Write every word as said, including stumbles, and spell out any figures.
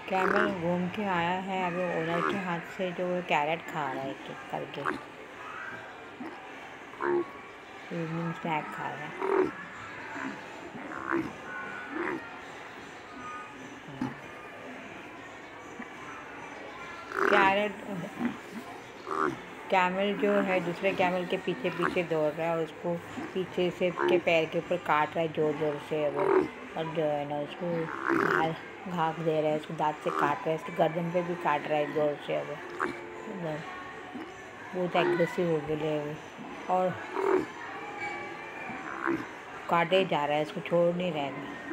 Camel घूम के आया है अभी ओनर के हाथ से, जो कैरेट खा रहा है एक एक करके, इवनिंग स्नैक खा रहा है। कैरेट कैमल जो है दूसरे कैमल के पीछे पीछे दौड़ रहा है, उसको पीछे से के पैर के ऊपर काट रहा है ज़ोर ज़ोर से वो, और जो है ना उसको घाल घाक दे रहा है, उसको दाँत से काट रहा है, उसकी गर्दन पे भी काट रहा है ज़ोर से वो, बहुत एग्रेसिव हो गए वो, और काटे जा रहा है, इसको छोड़ नहीं रहा है।